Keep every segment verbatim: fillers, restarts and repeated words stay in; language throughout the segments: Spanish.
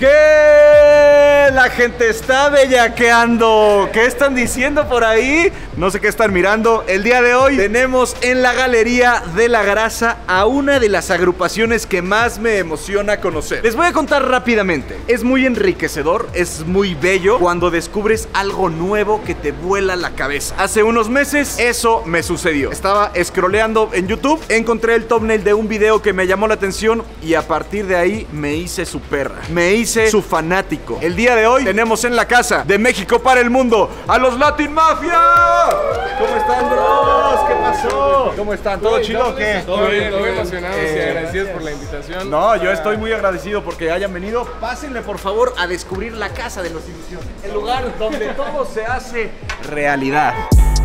¿Qué? La gente está bellaqueando. ¿Qué están diciendo por ahí? No sé qué están mirando. El día de hoy tenemos en la Galería de la Grasa a una de las agrupaciones que más me emociona conocer. Les voy a contar rápidamente. Es muy enriquecedor, es muy bello cuando descubres algo nuevo que te vuela la cabeza. Hace unos meses eso me sucedió. Estaba scrolleando en YouTube, encontré el thumbnail de un video que me llamó la atención y a partir de ahí me hice su perra. Me hice su fanático. El día de hoy tenemos en la casa de México para el mundo a los Latin Mafia. ¿Cómo están, bros? ¿Qué pasó? ¿Cómo están? ¿Todo chido o qué? Todo bien, todo bien emocionados y agradecidos por la invitación. No, yo estoy muy agradecido porque hayan venido. Pásenle por favor a descubrir la casa de los ilusiones, el lugar donde todo se hace realidad.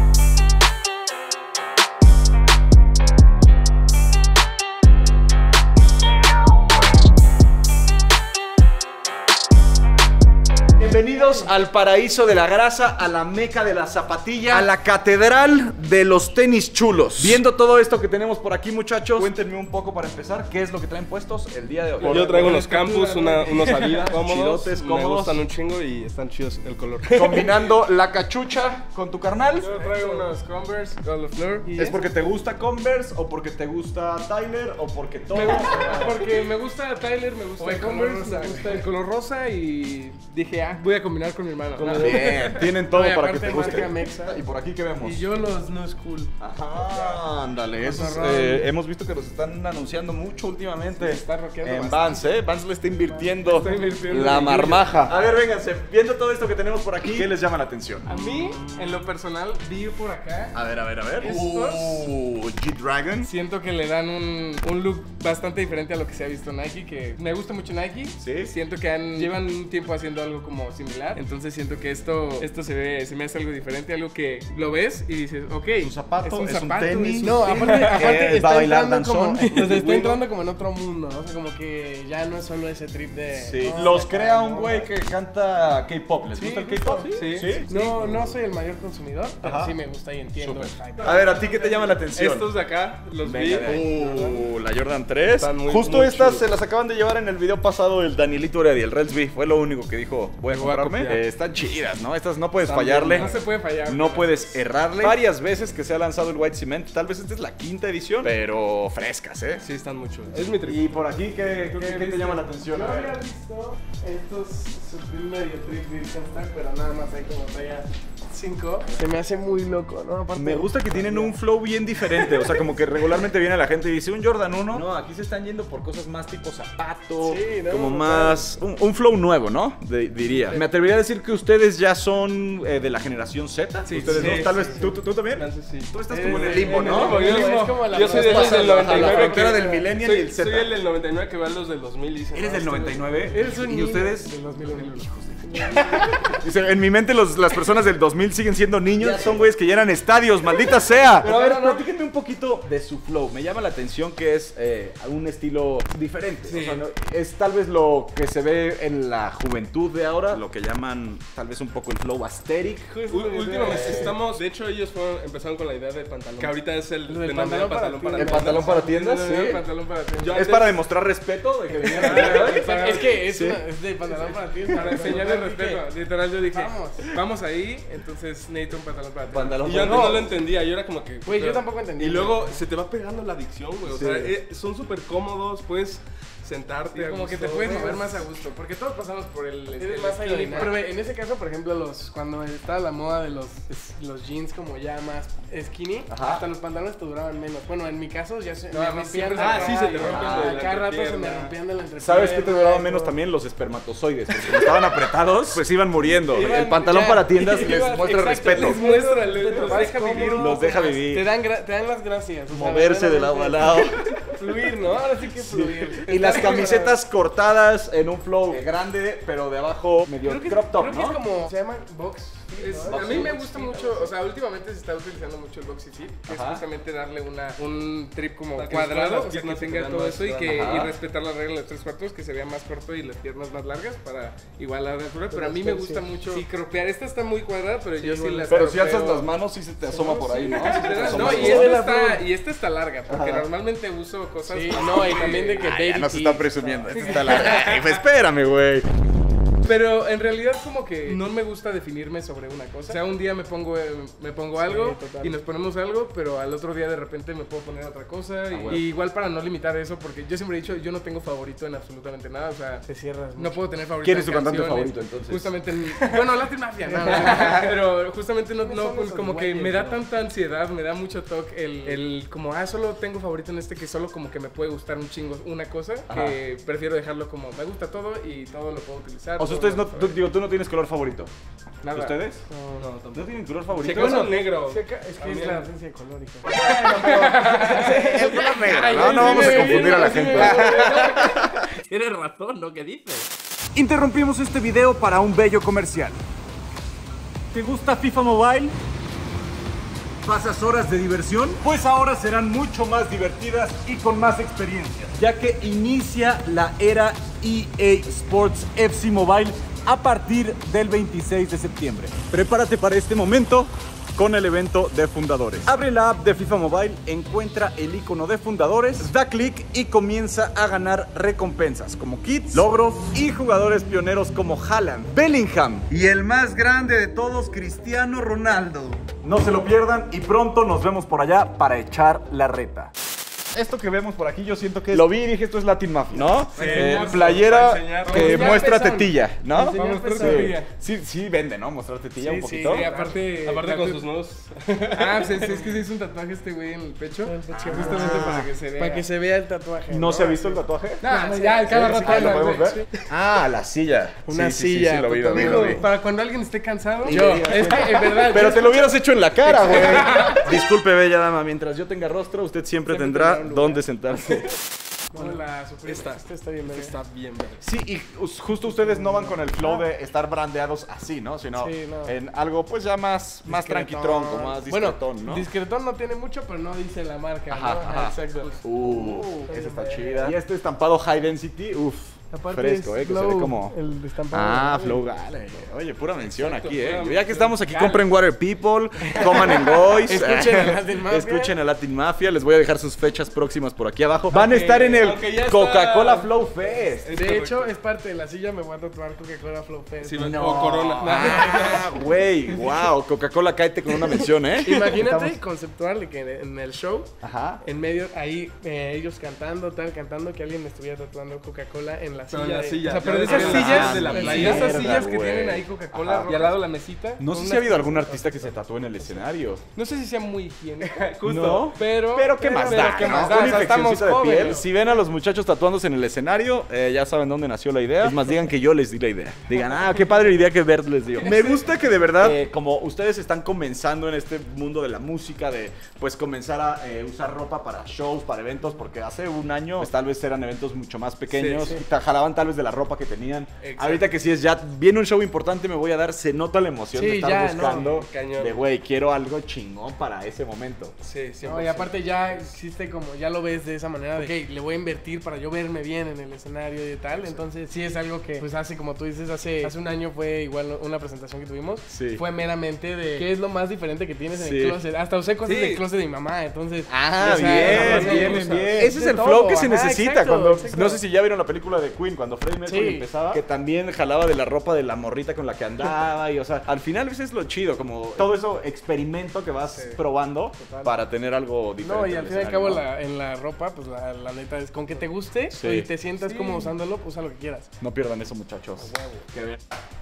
Bienvenidos al paraíso de la grasa, a la meca de la zapatilla, a la catedral de los tenis chulos. Viendo todo esto que tenemos por aquí, muchachos, cuéntenme un poco para empezar, ¿qué es lo que traen puestos el día de hoy? Yo traigo unos Campus, una, unos Adidas cómodos, chidotes, cómodos. Me gustan un chingo y están chidos el color. Combinando la cachucha con tu carnal. Yo traigo unos Converse, Gold Fleur. ¿Es porque te gusta Converse o porque te gusta Tyler o porque todo? Me gusta, porque me gusta Tyler, me gusta el Converse, me gusta el color rosa y dije, ah, voy a combinar con mi hermano. Bien, tienen todo no, para que te marca guste. Mexa. Y por aquí, ¿qué vemos? Y yo los No School. Ajá, ándale. Esos, eh, hemos visto que los están anunciando mucho últimamente. Sí, está rockeando en bastante. Vans, ¿eh? Vans le está invirtiendo, está invirtiendo la en marmaja. A ver, vénganse. Viendo todo esto que tenemos por aquí, ¿qué les llama la atención? A mí, en lo personal, vi por acá. A ver, a ver, a ver. Estos. Uh, G-Dragon. Siento que le dan un, un look bastante diferente a lo que se ha visto en Nike, que me gusta mucho Nike. Sí. Siento que han, llevan un tiempo haciendo algo como similar. Entonces siento que esto, esto se ve, se me hace algo diferente, algo que lo ves y dices, ok. Un zapato, es un, es un zapato, tenis. es un no, aparte, aparte Eh, está va a bailar entrando como, danzón. o sea, está entrando como en otro mundo, ¿no? O sea, como que ya no es solo ese trip de... Sí. no, Los acá, crea un no, güey que canta K-pop. ¿Les Sí, gusta el justo, K-pop? sí. ¿Sí? No, no soy el mayor consumidor, pero Ajá. sí me gusta y entiendo el hype. A ver, ¿a ti qué te llama la atención? Estos de acá los vi. Venga, de ahí. Uh, la Jordan tres. Están muy- Justo muy estas chulos. se las acaban de llevar en el video pasado el Danielito Heredia, el Relsby. Fue lo único que dijo, voy a Me voy a comprarme. copiar. Eh, están chidas, ¿no? Estas no puedes Están fallarle. bien, no se puede fallar. No puedes errarle. Varias veces que se ha lanzado el White Cement. Tal vez esta es la quinta edición, pero frescas, ¿eh? Sí, están mucho. Es mi trip. Y por aquí, ¿qué, qué- qué te llama la atención? Yo había visto estos Supreme medio trip Birkenstock, pero nada más hay como talla cinco. Se me hace muy loco, ¿no? Aparte, Me gusta que tienen un flow bien diferente. O sea, como que regularmente viene la gente y dice un Jordan uno. No, aquí se están yendo por cosas más tipo zapato. Sí, ¿no? Como más. Un, un flow nuevo, ¿no? De- diría. Me atrevería a decir que ustedes ya son eh, de la generación Z. Sí, Ustedes sí, dos. Tal sí, vez. sí. ¿Tú, tú, tú también? Entonces, sí. Tú estás Eh, como en el limbo, en el ¿no? limbo, yo, Es limbo. como la- Yo soy de estás esos del pasando, noventa y nueve. la frontera que- del millennial soy- y el Z. Soy el del noventa y nueve que va a los del dos mil y dice, ¿Eres no, del este noventa y nueve? güey- Eres un ¿Y niño ustedes? Del dos mil uno. Dice, en mi mente los- las personas del dos mil siguen siendo niños. Son güeyes que llenan estadios, maldita sea. Pero a ver, No, no, no. platíquenme un poquito de su flow. Me llama la atención que es eh, un estilo diferente. Sí. O sea, no- es tal vez lo que se ve en la juventud de ahora, lo que llaman tal vez un poco el flow aesthetic. U- Últimamente estamos, de hecho ellos fueron, empezaron con la idea del pantalón. Que ahorita es el Lo del denominado pantalón para ¿El pantalón para tiendas? El Sí. pantalón para tiendas. Yo ¿Es antes- para demostrar respeto? De que vinieron Para- Es que es, Sí. una, es de pantalón para ti. Para enseñarle respeto. Literal yo dije, Vamos. vamos ahí, entonces necesito un pantalón para ti. Pantalón Y yo para- antes no no. lo entendía, yo era como que... Güey, yo pero- tampoco entendía. Y luego se te va pegando la adicción, güey. O Sí. sea, eh, son súper cómodos, puedes sentarte. Sí, a como que te gusto, puedes güey. mover más a gusto, porque todos pasamos por el, Eres el más skinny, aerodinámico. pero ve, en ese caso, por ejemplo, los cuando estaba la moda de los, los jeans como ya más skinny, Ajá. hasta los pantalones te duraban menos. Bueno, en mi caso ya se No, me a mí rompían siempre de se- acá, ah, sí, se te rompían ah, de la cada rato se me entrepierna. rompían de la entrepierna. ¿Sabes qué te duraban menos todo. también? Los espermatozoides. Porque como estaban apretados, pues iban muriendo. Iban- El pantalón ya, para tiendas les iban- muestra exacto, respeto. les muestra, Les- les los más deja vivir. cómodo, Los deja te vivir. dan, gra- te dan las gracias. o sea, Moverse de lado a lado. Fluir, ¿no? Ahora sí que fluir. Y las camisetas cortadas en un flow grande, pero de abajo medio Creo que, crop top, creo que ¿no? es como, se llaman box. Es- ¿no? a mí me Box gusta fit, mucho, ¿no? o sea, últimamente se está utilizando mucho el boxy fit, que es Ajá. justamente darle una, un trip como Para que cuadrado, las o sea, que piernas se tenga vean todo más eso y, que, Ajá. y respetar la regla de los tres cuartos, que se vea más corto y las piernas más largas para igualar la altura, pero a mí me gusta mucho sí cropear. Esta está muy cuadrada, pero yo sí las Pero si cropeo. alzas las manos, sí se te asoma por ahí, ¿no? Sí se te No, asoma y por esta, ahí. está, y esta está larga, porque Ajá. normalmente uso cosas... Sí, no, y también de que Ah, baby ya nos teeth. está presumiendo. Esta está larga. Ay, pues espérame, güey. Pero en realidad como que no me gusta definirme sobre una cosa. O sea, un día me pongo, eh, me pongo algo sí, y nos ponemos algo, pero al otro día de repente me puedo poner otra cosa. Ah, y, bueno. y igual para no limitar eso, porque yo siempre he dicho, yo no tengo favorito en absolutamente nada. O sea, Te cierras no mucho. puedo tener favorito. ¿Quién es en tu cantante canciones. favorito, entonces? Justamente, en, bueno, Latin Mafia, no, no, pero justamente no, ¿Quiénes no son pues, esos como que güeyes, me da no? tanta ansiedad, me da mucho toque el, el como, ah, solo tengo favorito en este que solo como que me puede gustar un chingo una cosa, Ajá. que prefiero dejarlo como, me gusta todo y todo lo puedo utilizar. O sea, todo ustedes no, lo puedo tú, saber. digo, tú no tienes color favorito. Nada. ¿Ustedes? No, no. No, tampoco. ¿No tienen color Si favorito? acaso negro. Sí, acá- es que También. es la ausencia de color, hijo. El color negro. No, no vamos a confundir a la gente. Tienes razón, ¿no? ¿Qué dices? Interrumpimos este video para un bello comercial. ¿Te gusta FIFA Mobile? ¿Pasas horas de diversión? Pues ahora serán mucho más divertidas y con más experiencias, ya que inicia la era E A Sports F C Mobile a partir del veintiséis de septiembre. Prepárate para este momento con el evento de fundadores. Abre la app de FIFA Mobile, encuentra el icono de fundadores, da clic y comienza a ganar recompensas como kits, logros y jugadores pioneros como Haaland, Bellingham y el más grande de todos, Cristiano Ronaldo. No se lo pierdan y pronto nos vemos por allá para echar la reta. Esto que vemos por aquí yo siento que es... Lo vi y dije, esto es Latin Mafia, ¿no? Sí, Eh, para playera enseñarlo. que Enseñar muestra pezón. tetilla, ¿no? Enseñar Vamos, pezón. tetilla. Sí, sí vende, ¿no? Mostrar tetilla Sí, un sí, poquito. Sí, aparte, Aparte con aparte- sus nudos. Ah, pues es, es que se hizo un tatuaje este güey en el pecho. En el pecho. que justamente Ah. para que se vea. Para que se vea el tatuaje. ¿No se ha visto el tatuaje? No, No, ya, sí, cada sí, rato sí, Ahí lo hablan, podemos güey. ver. Ah, la silla. Una Sí, sí, sí, silla, sí, lo vi, lo vi, totalmente. lo vi. Digo, para cuando alguien esté cansado. Yo. Es que, en verdad. Pero yo te lo escucho- hubieras hecho en la cara, güey. Disculpe, bella dama, mientras yo tenga rostro, usted siempre, Siempre tendrá tendrá un lugar. dónde sentarse. Bueno, la Supreme. Esta, esta está bien, ¿verdad? Está bien, ¿verdad? Sí, y us- justo ustedes no van con el flow de estar brandeados así, ¿no? Sino Sí, no. en algo pues ya más, más Discretón. tranquitron, como más discretón, bueno, ¿no? discretón no tiene mucho, pero no dice la marca, Ajá, ¿no? ajá. Exacto. Uh, esa está está bien, chida. Y este estampado High Density, uff, Aparte fresco, es eh, que se ve Flow, como... el destampado. Ah, Flow Gale. Oye, pura mención Exacto, aquí, eh. pura Ya que mención. estamos aquí, Gale. compren Water People, coman en Goys. Escuchen a Latin Mafia. Escuchen a Latin Mafia. Les voy a dejar sus fechas próximas por aquí abajo. Van a Ok, estar en el aunque ya está- Coca-Cola Flow Fest. Es De correcto. hecho, es parte de la silla, me voy a tatuar Coca-Cola Flow Fest. Sí, o Corona. Ah, güey, wow. Coca-Cola, cáete con una mención, ¿eh? Imagínate Estamos- conceptual de que en el show, Ajá. en medio, ahí eh, ellos cantando, tal, cantando, que alguien estuviera tatuando Coca-Cola en la Pero silla. en la de- silla. O sea, pero de ya esas de sillas las- de la las playa. sillas Esas Mierda, sillas que güey. tienen ahí Coca-Cola Ajá. y al lado la mesita. No sé con si ha habido unas- algún artista que se tatúe en el escenario. No sé si sea muy higiénica. No, Pero. Pero qué más da, ¿qué ¿no? más da? Una O sea, estamos infeccioncita de piel. jóvenes. Si ven a los muchachos tatuándose en el escenario, eh, ya saben dónde nació la idea. Es más, digan que yo les di la idea. Digan, ah, qué padre idea que Bert les dio. Me gusta que de verdad, eh, como ustedes están comenzando en este mundo de la música, de pues comenzar a eh, usar ropa para shows, para eventos, porque hace un año pues, tal vez eran eventos mucho más pequeños, Sí, sí. y te jalaban tal vez de la ropa que tenían. Exacto. Ahorita que sí es ya, viene un show importante, me voy a dar, se nota la emoción de Sí, estar ya, buscando, no, cañón. de güey, quiero algo chingón para ese momento. Sí, sí. No, y aparte ya existe como, ya lo ves de esa manera de, ok, le voy a invertir para yo verme bien en el escenario y tal, entonces sí es algo que, pues hace, como tú dices, hace, hace un año fue igual una presentación que tuvimos, Sí. fue meramente de qué es lo más diferente que tienes en Sí. el closet, hasta usé cosas Sí. del closet de mi mamá, entonces... Ah, o sea, bien, no, bien, no, bien, no, bien. de Ese es el todo, flow que se ajá, necesita exacto, cuando... exacto. No sé si ya vieron la película de Queen, cuando Freddie Mercury Sí. empezaba, que también jalaba de la ropa de la morrita con la que andaba y, o sea, al final ese es lo chido, como todo eso experimento que vas Sí. probando Total. para tener algo diferente. No, y en al el fin y al escenario, cabo ¿no? la, en la ropa, pues la, la neta es con que te guste Sí. y te sientas Sí. como usándolo, pues usa lo que quieras. No pierdan eso, muchachos. Que bien.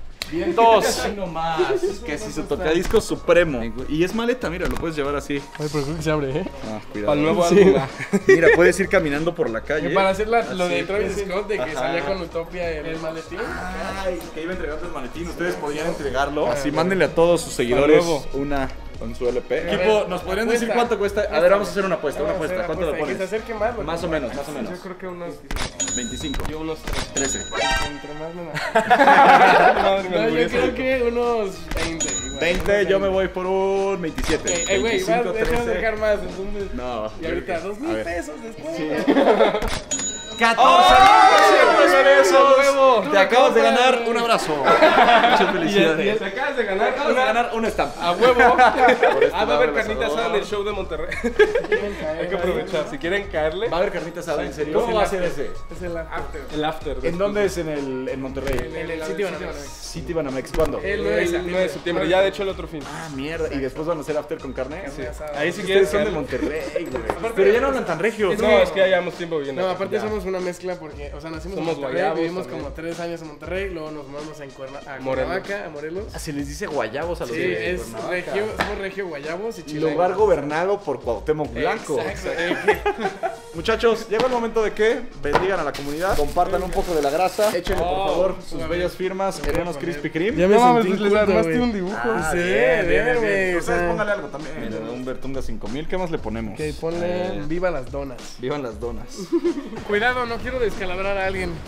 Vientos. No más. Que si su tocadisco supremo. Y es maleta, mira, lo puedes llevar así. Ay, pero creo que se abre, ¿eh? Ah, cuidado. Al nuevo Sí. álbum. Mira, puedes ir caminando por la calle. Que para hacer la- lo Así. de Travis Scott, de que Ajá. salía con Utopia el, el maletín. Ay, que iba a entregar el maletín. Ustedes podrían entregarlo. Así, mándenle a todos sus seguidores nuevo. una con su L P. A Equipo, ver, ¿nos podrían apuesta. decir cuánto cuesta? A ver, vamos a hacer una apuesta, una Vamos a apuesta. hacer ¿Cuánto le apuesta, y pones? que se acerque más, Más o menos, más o menos. Yo creo que unos. veinticinco. Yo unos. trece. Entre más Madre, me No, yo murió creo ese- que unos veinte. igual, veinte, unos yo me voy por un veintisiete. Eh, eh, güey, vas veinticinco, a trece. sacar más, entonces. No. Y ahorita, yo- dos a mil ver. pesos después. catorce mil pesos. ¡Huevo! Te acabas de ganar un abrazo. Muchas felicidades. Te acabas de ganar Acabas de ganar una estampa. a huevo. Ah, va a haber lado, carnitas Salvador. asada en el show de Monterrey. Hay que aprovechar. Si quieren caerle, Va a haber carnitas asada, ¿en serio? ¿Cómo va a ser ese? Es el after. el after. ¿En dónde es en el en Monterrey? En el sitio Banamex. City Banamex, ¿cuándo? El El nueve de septiembre. Ya de hecho el otro fin. Ah, mierda. ¿Y después van a hacer after con carne? Sí. Ahí si Ustedes quieres son de caerle. Monterrey, güey. Pero ya no hablan tan regios. No, es que ya llevamos tiempo viviendo. No, acá. aparte Ya. somos una mezcla porque, o sea, nacimos Somos en Monterrey, guayabos vivimos también. como tres años en Monterrey, luego nos mudamos en Cuerna, a Morelos. Cuernavaca, a Morelos. Ah, se les dice guayabos a los Sí, de es Cuernavaca. regio, somos regio guayabos y chilangos. Lugar gobernado por Cuauhtémoc Blanco. Exacto. Muchachos, llegó el momento de que bendigan a la comunidad, compartan un poco de la grasa, échenle por Oh, favor sus a ver. bellas firmas en unos Krispy Kreme. Ya me No mames, sentí les inculto, armaste güey. un dibujo. Ah, Sí, bien, bien, bien, bien, bien. güey, o Ustedes sea, póngale algo también. Un Bertunga cinco mil, ¿qué más le ponemos? Ok, ponle Eh, viva las donas. Vivan las donas. Cuidado, no quiero descalabrar a alguien.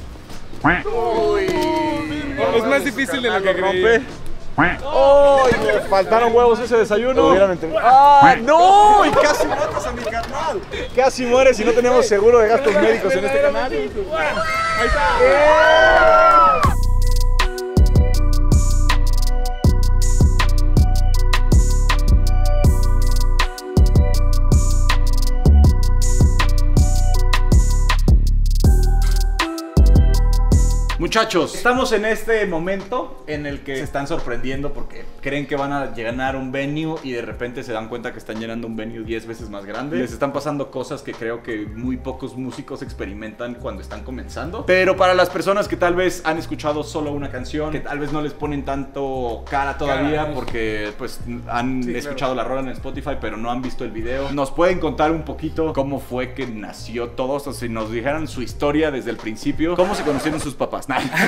Es más difícil de lo que creí. rompe. ¡Oh! Me faltaron huevos ese desayuno. Hubieran entendido. ¡Ah! ¡No! Y casi matas a mi carnal. Casi mueres si no tenemos seguro de gastos médicos en este canal. Ahí está. Muchachos, estamos en este momento en el que se están sorprendiendo porque creen que van a llenar un venue y de repente se dan cuenta que están llenando un venue diez veces más grande. Les están pasando cosas que creo que muy pocos músicos experimentan cuando están comenzando. Pero para las personas que tal vez han escuchado solo una canción, que tal vez no les ponen tanto cara todavía Cara, porque pues han Sí, escuchado la rola en Spotify pero no han visto el video, ¿nos pueden contar un poquito cómo fue que nació todo? O sea, si nos dijeran su historia desde el principio, ¿cómo se conocieron sus papás?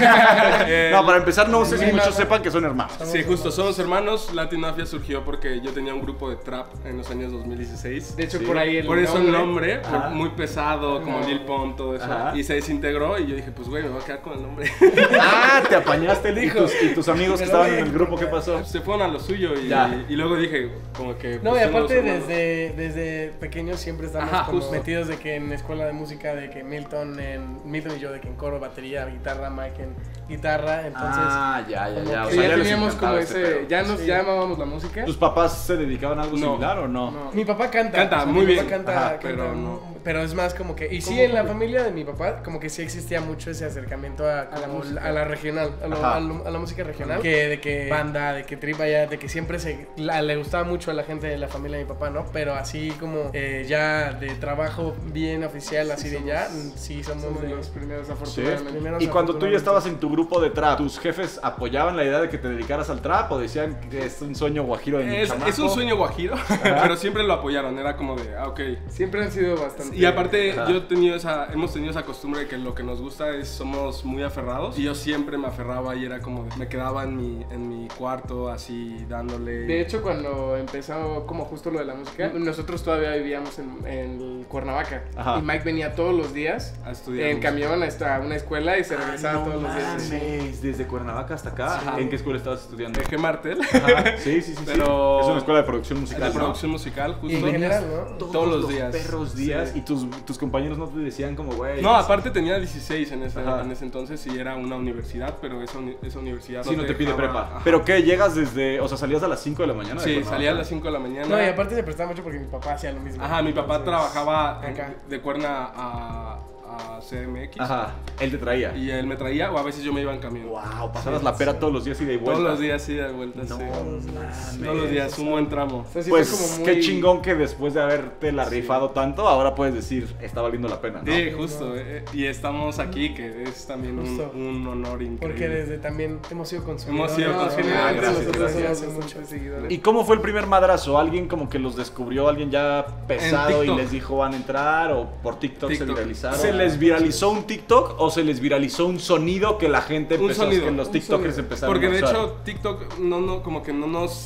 No, para empezar, no sé si muchos sepan que son hermanos. Sí, justo, somos hermanos. Latin Mafia surgió porque yo tenía un grupo de trap en los años dos mil dieciséis. De hecho, Sí. por ahí el Por eso el nombre. nombre, por- Ajá. muy pesado, como Lil Pump, todo eso. Ajá. Y se desintegró y yo dije, pues güey, me voy a quedar con el nombre. Ah, te apañaste, ¿y tus, y tus amigos que estaban en el grupo, ¿qué pasó? Se fueron a lo suyo y, Ya. y luego dije, como que... No, pues, y somos aparte hermanos. desde, desde pequeños siempre estamos Ajá, como justo. metidos de que en escuela de música, de que Milton, en, Milton y yo, de que en coro, batería, guitarra, Mike en guitarra, entonces... Ah, ya, ya, como ya. O que sea, ya ya les teníamos encantaba como ese ese, pedo. ya nos Sí. llamábamos la música. ¿Tus papás se dedicaban a algo No. similar o no? No. Mi papá canta. Canta, o sea, muy mi papá bien. Canta, Ajá, canta, pero no. pero es más como que... Y sí, en la familia de mi papá, como que sí existía mucho ese acercamiento a, A la como música. a la regional, a, lo- Ajá. a, lo- a la música regional. Que de que banda, de que tripa ya, de que siempre se... la- le gustaba mucho a la gente de la familia de mi papá, ¿no? Pero así como eh, ya de trabajo bien oficial, así de ya, mm, sí somos, Somos de los primeros, Sí. afortunadamente. primeros Y cuando tú ya afortunadamente. estabas en tu grupo de trap, ¿tus jefes apoyaban la idea de que te dedicaras al trap o decían que es un sueño guajiro de mi Es, chamaco? es un sueño guajiro, pero siempre lo apoyaron. Era como de, ah, ok. Siempre han sido bastante... Y aparte, Ajá. yo he tenido esa, hemos tenido esa costumbre de que lo que nos gusta es somos muy aferrados. Y yo siempre me aferraba y era como de, me quedaba en mi, en mi cuarto así dándole. De hecho, cuando empezó como justo lo de la música, nosotros todavía vivíamos en, en Cuernavaca. Ajá. Y Mike venía todos los días a estudiar. en música. camión hasta una escuela y se regresaba No todos los días. Sí. mames, desde Cuernavaca hasta acá. Ajá. ¿En qué escuela estabas estudiando? G. Martel. Ajá. Sí, sí, sí, sí. Pero- Es una escuela de producción musical, De ¿no? producción musical, justo. Y en general, ¿no? todos los días. Perros días. Sí. Y tus, tus compañeros no te decían como, güey. No, aparte tenía dieciséis en ese, Ajá. en ese entonces y era una universidad, pero esa, uni- esa universidad Sí, no te pide dejaba- prepa. Ajá. ¿Pero qué? ¿Llegas desde, o sea, salías a las cinco de la mañana? de Sí, Cuernavaca? salía a las cinco de la mañana. No, y aparte se prestaba mucho porque mi papá hacía lo mismo. Ajá, mi papá Entonces, trabajaba en- acá. de Cuerna a, a C M X. Ajá, él te traía. Y él me traía o a veces yo me iba en camión. Wow, pasabas la pera todos los días y de vuelta. Todos los días sí, de vuelta, No, sí. mames. Todos los días, un buen tramo. O sea, sí Pues fue como muy- qué chingón que después de haberte la Sí. rifado tanto, ahora puedes decir, está valiendo la pena, ¿no? Sí, justo. eh, y estamos aquí, que es también un, Justo. un honor increíble. Porque desde también hemos sido consumidores. Hemos sido ¿no? consumidores. Generalmente Ah, gracias, nosotros gracias. somos muchos seguidores. ¿Y cómo fue el primer madrazo? ¿Alguien como que los descubrió, alguien ya pesado y TikTok. les dijo van a entrar? ¿O por TikTok, se TikTok. viralizaron? Ah, ¿Se les viralizó un TikTok o se les viralizó un sonido que la gente Un empezó, sonido, que los un TikTokers sonido. empezaron Porque a de usar? hecho TikTok no, no, como que no nos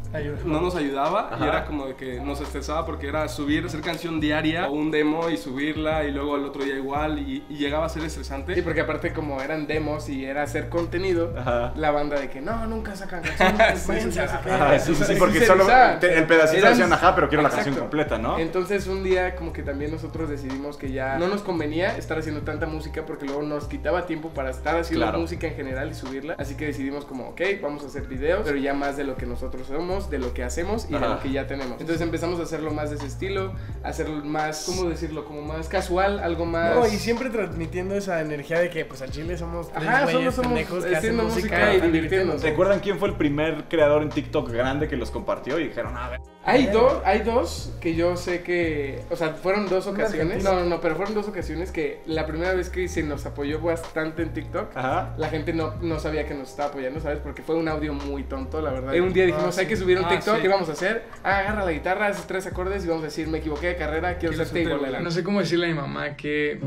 Ayuda. no nos ayudaba. Ajá. Y era como de que nos estresaba porque era subir, hacer canción diaria o un demo y subirla y luego el otro día igual y, y llegaba a ser estresante. Sí, porque aparte como eran demos y era hacer contenido, Ajá. la banda de que no, nunca sacan canciones, Sí, váyanse sí, a sí, sacar. Ah, sí, sí, sí, porque se solo usaba. te- el pedacito Eran- decían ajá, pero quiero la Exacto. canción completa, ¿no? Entonces un día como que también nosotros decidimos que ya no nos convenía estar haciendo tanta música porque luego nos quitaba tiempo para estar haciendo Claro. música en general y subirla. Así que decidimos como, ok, vamos a hacer videos, pero ya más de lo que nosotros somos, de lo que hacemos y Ajá. de lo que ya tenemos. Entonces empezamos a hacerlo más de ese estilo, a hacerlo más, ¿cómo decirlo? Como más casual, algo más... No, y siempre transmitiendo esa energía de que pues al chile somos tres Ajá, güeyes solo somos pendejos que hacen haciendo música música y están divirtiéndonos. ¿Recuerdan quién fue el primer creador en TikTok grande que los compartió? Y dijeron, a ver. Hay dos, hay dos que yo sé que, o sea, fueron dos ¿Un ocasiones. argentino? No, no, no, pero fueron dos ocasiones que la primera vez que se nos apoyó bastante en TikTok, Ajá. la gente no, no sabía que nos estaba apoyando, ¿sabes? Porque fue un audio muy tonto, la verdad. Un día dijimos, Ah, hay sí. que subir un Ah, TikTok, sí. ¿qué vamos a hacer? Ah, agarra la guitarra, haces tres acordes y vamos a decir, me equivoqué de carrera, quiero Quiero ser ser teibolera. teibolera. No sé cómo decirle a mi mamá que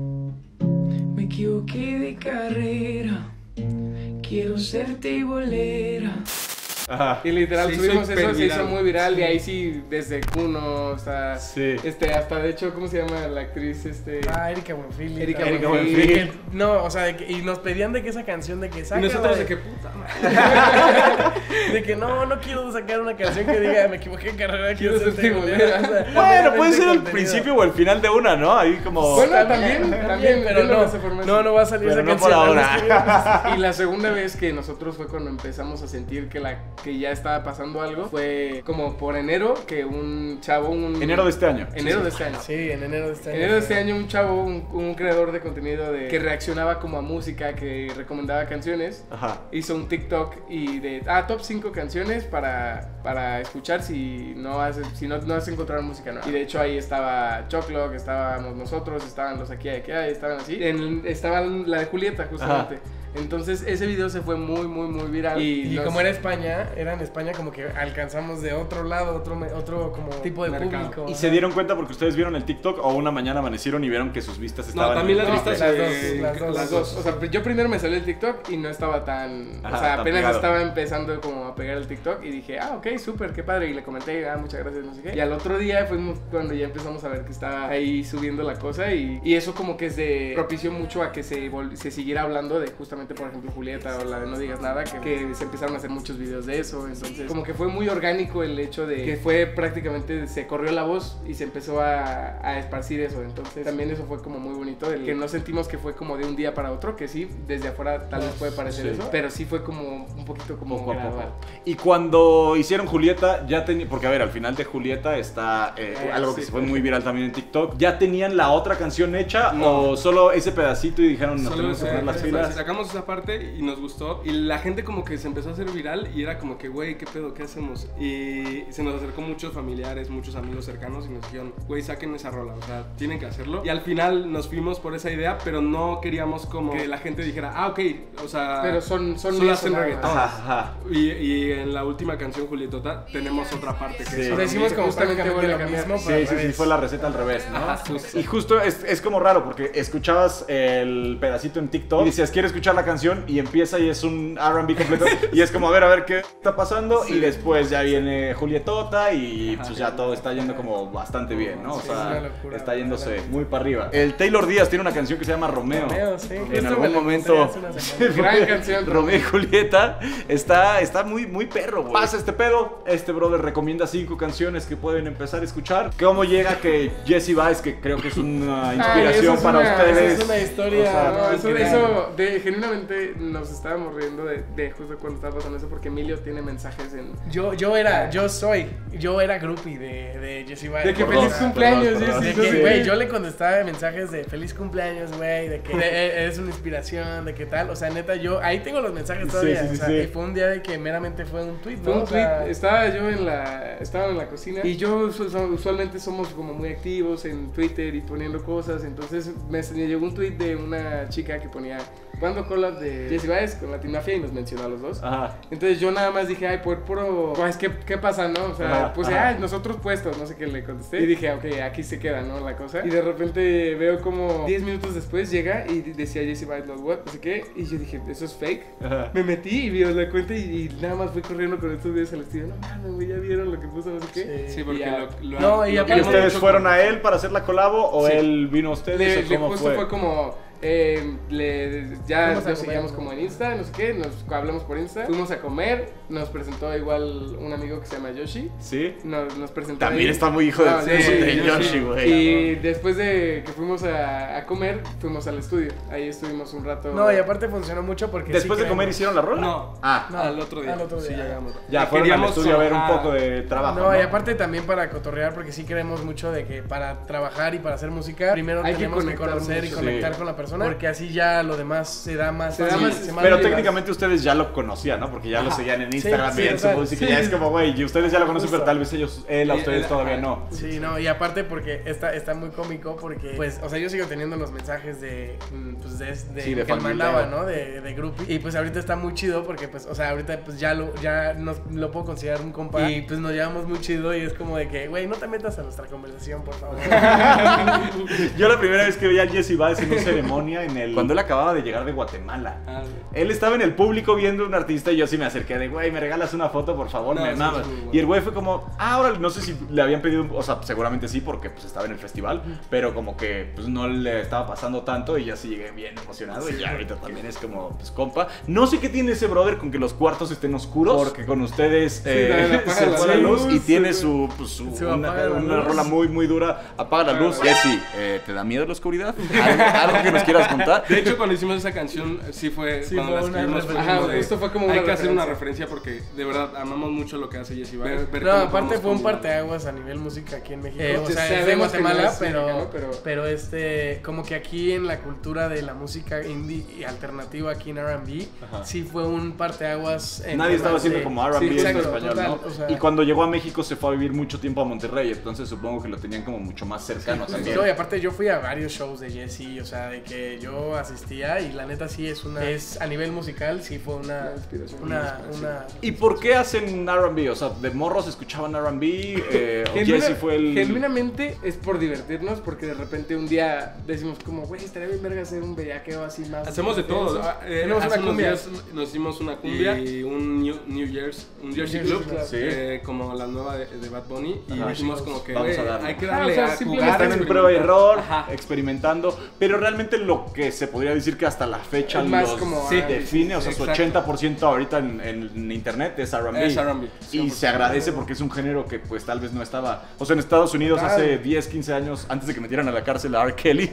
me equivoqué de carrera, quiero ser teibolera. Ajá. Y literal Sí, subimos soy eso, se hiperviral. hizo muy viral y ahí sí, desde Kuno hasta, Sí. este, hasta de hecho, ¿cómo se llama la actriz? Este... Ah, Erika Buenfil. y Erika tal. Erika Buenfil. Buenfil. Que- No, o sea, de que- y nos pedían de que esa canción de que Y sácala, nosotros de de, que puta madre. de que no, no quiero sacar una canción que diga me equivoqué de carrera, quiero, Quiero ser ser teibolera. teibolera. O sea, Bueno, puede meramente ser el contenido. principio o el final de una, ¿no? Ahí como. Bueno, también, también, pero viéndolo no, de esa forma, no, sí. no va a salir Pero esa no por canción. ahora. Y la segunda vez que nosotros fue cuando empezamos a sentir que la que ya estaba pasando algo fue como por enero que un chavo un Enero de este año. enero de este año. Sí, en enero de este año. Enero de este año un chavo, un, un creador de contenido de, que reaccionaba como a música, que recomendaba canciones, Ajá. hizo un TikTok y de ah, top cinco canciones para, para escuchar si no has, si no, no has encontrado música nueva. Y de hecho ahí estaba Choclo, que estábamos nosotros, estaban los aquí, aquí, ahí estaban así. En, estaba la de Julieta justamente. Ajá. Entonces ese video se fue muy, muy, muy viral. Y, y los- como era España, era en España como que alcanzamos de otro lado, otro, me- otro como tipo de Mercado. público. ¿Y ajá. se dieron cuenta porque ustedes vieron el TikTok o una mañana amanecieron y vieron que sus vistas estaban No, también en las el vistas triple? las eh, dos, las dos. Las dos. O sea, yo primero me salió el TikTok y no estaba tan... Ajá, o sea, tan apenas pegado. estaba empezando como a pegar el TikTok y dije, ah, ok, súper, qué padre. Y le comenté, ah, muchas gracias, no sé qué. Y al otro día fue cuando ya empezamos a ver que estaba ahí subiendo la cosa y, y eso como que se propició mucho a que se, vol- se siguiera hablando de justamente, por ejemplo, Julieta o la de No Digas Nada, que, que se empezaron a hacer muchos videos de eso. Entonces, como que fue muy orgánico el hecho de que fue prácticamente, se corrió la voz y se empezó a, a esparcir eso. Entonces, también eso fue como muy bonito, el que no sentimos que fue como de un día para otro, que sí, desde afuera tal vez puede parecer Sí. eso, pero sí fue como un poquito como Poco a gradual. poco. Y cuando hicieron Julieta, ya tenía. Porque a ver, al final de Julieta está eh, Eh, algo que sí. se fue muy viral también en TikTok. ¿Ya tenían la otra canción hecha No. o solo ese pedacito y dijeron nos Solo tenemos que ese- poner las ese- pilas? Sacamos esa parte y nos gustó. Y la gente como que se empezó a hacer viral y era como que, güey, ¿qué pedo? ¿Qué hacemos? Y se nos acercó muchos familiares, muchos amigos cercanos y nos dijeron, güey, saquen esa rola, o sea, tienen que hacerlo. Y al final nos fuimos por esa idea, pero no queríamos como que la gente dijera, ah, ok, o sea, Pero son, son solo eso hacen nada más. reggaetón. Ajá, ajá. Y, y en la última canción, Julietota, tenemos otra parte que Sí. es O sea, hicimos como Justamente prácticamente vuelve a lo cambiar. mismo, pero Sí, al sí, sí, revés. fue la receta al revés, ¿no? Ajá, justo. Y justo es, es como raro porque escuchabas el pedacito en TikTok y decías, quiero escuchar la canción y empieza y es un R and B completo y es como, a ver, a ver qué está pasando y después ya viene Julietota y pues ya todo está yendo como bastante bien, ¿no? O Sí, es una sea, locura, está yéndose verdaderamente. muy para arriba. El Taylor Díaz tiene una canción que se llama Romeo. Romeo, sí. En Justo me algún la momento encontré hace una semana. Gran canción. Romeo y Julieta está, está muy, muy perro, güey. Pasa este pedo, este brother recomienda cinco canciones que pueden empezar a escuchar. ¿Cómo llega que Jesse Vice, que creo que es una inspiración eso es para una- ustedes? Esa es una historia. O sea, No, eso, increíble. eso de, genuinamente nos estábamos riendo de, de justo cuando estaba pasando eso porque Emilio tiene mensajes en... Yo, yo era, yo soy, yo era groupie de, de Jesse Vice. De que Perdón, feliz cumpleaños, perdón, perdón. De Jessy. que, Sí. güey, yo le contestaba mensajes de feliz cumpleaños, güey, de que de- eres una inspiración, de qué tal. O sea, neta, yo ahí tengo los mensajes todavía. Sí, sí, o sea, sí. y fue un día de que meramente fue un tweet, Fue ¿no? un O sea, tweet, estaba yo en la, estaba en la cocina y yo usu- usu- usualmente somos como muy activos en Twitter y poniendo cosas, entonces me, me llegó un tweet de una chica que ponía ocupando collab de Jesse Baez con Latin Mafia y nos mencionó a los dos. Ajá. Entonces yo nada más dije, ay, por puro, pues, ¿qué, qué pasa, no? O sea, Ajá, puse, ajá. ay, nosotros puestos, no sé qué le contesté. Y dije, ok, aquí se queda, ¿no? La cosa. Y de repente veo como diez minutos después llega y decía Jesse Baez los what, no sé qué. Y yo dije, eso es fake. Ajá. Me metí y vi la cuenta y, y nada más fui corriendo con estos videos al estudio. No mames, güey, ya vieron lo que puso, no sé qué. Sí, porque Y ya- lo, lo No, y lo aparte- ¿Y queremos ustedes mucho fueron con- a él para hacer la colabo o Sí. él vino a ustedes? Le, o le cómo justo fue? fue como, eh, le, ya Fuimos a nos comer, seguíamos ¿no? como en Insta, no sé qué, nos hablamos por Insta, fuimos a comer, nos presentó igual un amigo que se llama Yoshi, Sí. nos, nos presentó También ahí. está muy hijo de, No, sí, sí, de sí, Yoshi, sí. güey. Y después de que fuimos a, a comer, fuimos al estudio, ahí estuvimos un rato. No, y aparte funcionó mucho porque ¿Después sí de comer creemos. hicieron la rola? No. Ah, No. Al otro día. Al otro día. Sí, llegamos. ya Eh, fueron al queríamos estudio a ver un trabajar. poco de trabajo, No, ¿no? y aparte también para cotorrear, porque sí creemos mucho de que para trabajar y para hacer música, primero Hay que tenemos que, conectar conocer y mucho. conectar Sí. con la persona, porque así ya lo demás se da más Se da fácil, más- se Pero más- técnicamente ustedes ya lo conocían, ¿no? Porque ya lo seguían en Instagram Sí, y sí, en o su sea, música. sí. Ya es como, güey, y ustedes ya lo conocen, Justo. pero tal vez ellos, él a Sí, ustedes él- todavía ajá. no. Sí, no, y aparte porque está, está muy cómico porque, pues, o sea, yo sigo teniendo los mensajes de, mm, pues, de, de, Sí, de que él fanguileo. mandaba, ¿no? De, de groupie. Y pues ahorita está muy chido porque, pues, o sea, ahorita pues ya lo, ya nos, lo puedo considerar un compa y pues nos llevamos muy chido y es como de que, güey, no te metas a nuestra conversación, por favor. Yo la primera vez que vi a Jesse Baez en una ceremonia en el... Cuando él acababa de llegar de Guatemala. Ah, Él estaba en el público viendo a un artista y yo sí me acerqué de, güey, ¿me regalas una foto, por favor? No, me sí, mamas. es muy bueno. Y el güey fue como, ah, ahora no sé si le habían pedido, un- o sea, seguramente sí, porque pues estaba en el festival, pero como que pues no le estaba pasando tanto y ya sí llegué bien emocionado y ya ahorita también es como, pues compa. No sé qué tiene ese brother con que los cuartos estén oscuros, porque con ustedes eh, la- la apaga se la fue la luz, luz y sí, tiene güey. su, pues, su, Se una, apaga la una luz. rola muy, muy dura. Apaga la luz. Apaga la Jesse, eh, ¿te da miedo la oscuridad? ¿Algo, algo que nos quieras contar? De hecho, cuando hicimos esa canción, sí fue Sí, cuando fue la una escribimos. fue referencia. como Ajá, de, justo fue como hay una que hacer una referencia. referencia porque de verdad amamos mucho lo que hace Jesse Baez. Ver- ver No, cómo aparte podemos fue un combinar. parteaguas a nivel música aquí en México. Eh, o sea, es de sabemos que no Guatemala, es pero, mexicano, pero- pero este, como que aquí en la cultura de la música indie y alternativa aquí en R and B, Ajá. sí fue un parteaguas. en Nadie estaba temas haciendo de- como R and B Sí, en exacto, español, total, ¿no? o sea, Y cuando llegó a México se fue a vivir mucho tiempo a Monterrey, entonces supongo que lo tenían como mucho más cercano también. No, y aparte yo fui a varios shows de Jesse, o sea, de que yo asistía y la neta sí es una, es a nivel musical sí fue una, Una inspiración, una, una una, ¿Y por qué hacen R and B? O sea, ¿de morros escuchaban R and B? Eh, ¿O Genuina- Jesse fue el...? Genuinamente es por divertirnos porque de repente un día decimos como, güey, estaría bien verga hacer un bellaqueo así más. Hacemos de todo. intenso. Ah, eh, Tenemos hace una unos cumbia. días nos hicimos una cumbia y un New, New Year's, un Jersey Jersey Club, Club. Sí. eh, como la nueva de, de Bad Bunny. Y Ajá. dijimos como que, Vamos a güey, darle. hay que Ajá, darle o sea, a simplemente jugar, Están en experimentar. prueba y error, Ajá. experimentando, pero realmente lo que se podría decir que hasta la fecha Es más los como sí, R and B, define, o sea, su exacto. ochenta por ciento ahorita en, en internet es R and B. Es R and B, Y cien por ciento. se agradece porque es un género que pues tal vez no estaba, o sea, en Estados Unidos Total. hace diez, quince años, antes de que metieran a la cárcel a R. Kelly,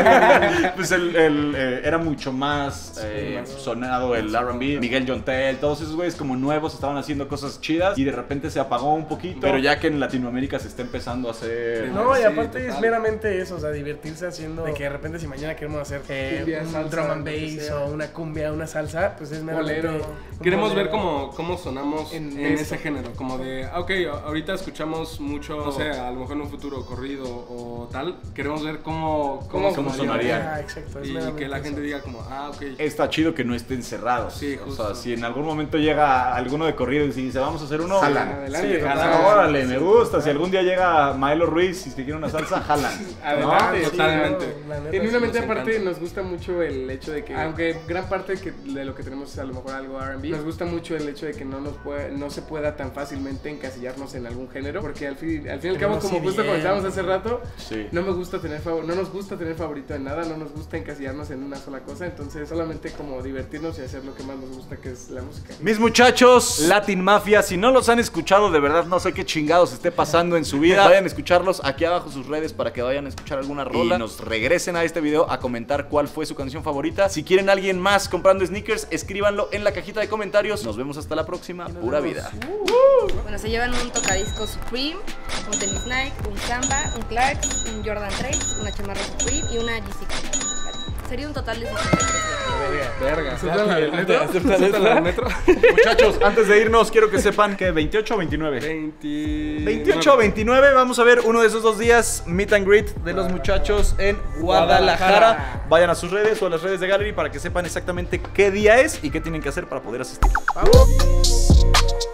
pues el, el, eh, era mucho más eh, más- sonado el R and B. Miguel Yontel, todos esos güeyes como nuevos estaban haciendo cosas chidas y de repente se apagó un poquito, pero ya que en Latinoamérica se está empezando a hacer... No, y Sí, aparte es total. meramente eso, o sea, divertirse haciendo de que de repente si mañana queremos hacer eh, Cumbia, un salsa, drum and lo que bass sea. o una cumbia, una salsa, pues es meramente Bolero. un Queremos ver bolero. cómo, cómo sonamos En en, esto. ese género, como de, ah, ok, ahorita escuchamos mucho, no sé, a lo mejor en un futuro corrido o tal, queremos ver cómo, ¿Cómo ¿Cómo sonaría? Ah, exacto, es Y meramente que la gente eso. diga como, ah, ok. Está chido que no estén cerrados. Sí, o justo. sea, si en algún momento llega alguno de corrido y dice, vamos a hacer uno, jalan. Adelante, Sí, jalan. total. Órale, me gusta. Si algún día llega Maelo Ruiz y se quiere una salsa, jalan. Adelante, ¿No? Sí, Totalmente. no, la neta, Genuinamente nos aparte encanta. nos gusta mucho el hecho de que, aunque gran parte que- de lo que tenemos es a lo mejor algo R and B, nos gusta mucho el hecho de que no nos puede, no se pueda tan fácilmente encasillarnos en algún género, porque al fin, al fin y al cabo, Tenemos como justo C D M. comentábamos hace rato, Sí. no me gusta tener favor, no nos gusta tener favorito en nada, no nos gusta encasillarnos en una sola cosa, entonces solamente como divertirnos y hacer lo que más nos gusta, que es la música. Mis muchachos, Latin Mafia, si no los han escuchado, de verdad no sé qué chingados esté pasando en su vida. Vayan a escucharlos aquí abajo sus redes para que vayan a escuchar alguna rola. Y nos regresen a este video a comentar cuál fue su canción favorita. Si quieren a alguien más comprando sneakers, escríbanlo en la cajita de comentarios. Nos vemos hasta la próxima. Pura vida. Bueno, se llevan un tocadiscos Supreme, un tenis Nike, un Samba, un Clarks, un Jordan tres, una chamarra Supreme y una Yeezy. Sería un total de sesenta y tres. Verga. ¿Aceptan ¿Aceptan la la del metro? ¿Aceptan la ¿Aceptan la del metro? Muchachos, antes de irnos, quiero que sepan que veintiocho o veintinueve. veinte... veintiocho o veintinueve, vamos a ver uno de esos dos días, meet and greet de los muchachos en Guadalajara. Guadalajara. Vayan a sus redes o a las redes de Gallery para que sepan exactamente qué día es y qué tienen que hacer para poder asistir. Vamos.